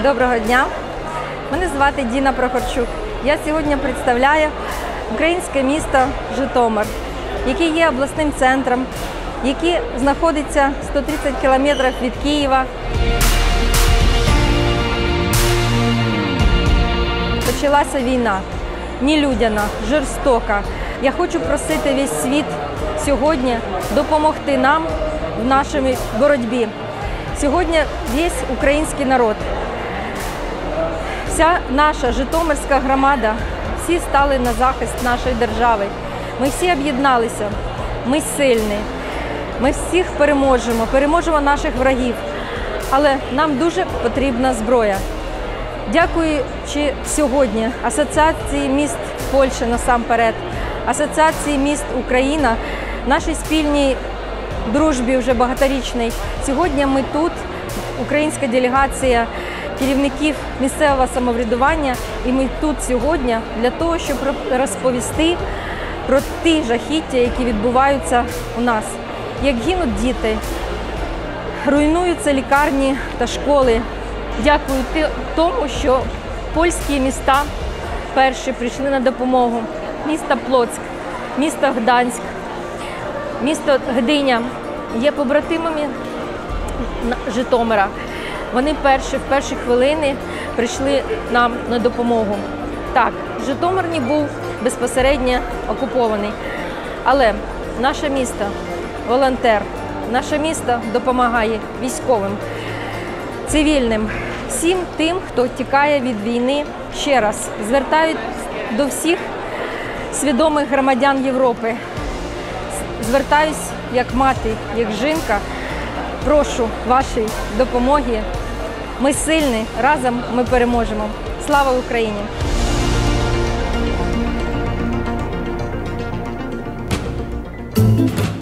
Доброго дня! Мене звати Діна Прохорчук. Я сьогодні представляю українське місто Житомир, яке є обласним центром, яке знаходиться 130 кілометрів від Києва. Почалася війна, нелюдяна, жорстока. Я хочу просити весь світ сьогодні допомогти нам в нашій боротьбі. Сьогодні весь український народ, вся наша житомирська громада, всі стали на захист нашої держави. Ми всі об'єдналися, ми сильні, ми всіх переможемо наших ворогів, але нам дуже потрібна зброя. Дякуючи сьогодні Асоціації міст Польщі насамперед, Асоціації міст Україна, нашій спільній дружбі вже багаторічній. Сьогодні ми тут, українська делегація керівників місцевого самоврядування, і ми тут сьогодні для того, щоб розповісти про ті жахіття, які відбуваються у нас. Як гинуть діти, руйнуються лікарні та школи. Дякую тому, що польські міста перші прийшли на допомогу. Місто Плоцьк, місто Гданськ, місто Гдиня є побратимами Житомира. Вони в перші хвилини прийшли нам на допомогу. Так, Житомир не був безпосередньо окупований, але наше місто – волонтер, наше місто допомагає військовим, цивільним, всім тим, хто тікає від війни. Ще раз звертають до всіх свідомих громадян Європи. Звертаюсь як мати, як жінка, прошу вашої допомоги. Ми сильні, разом ми переможемо. Слава Україні! Thank you.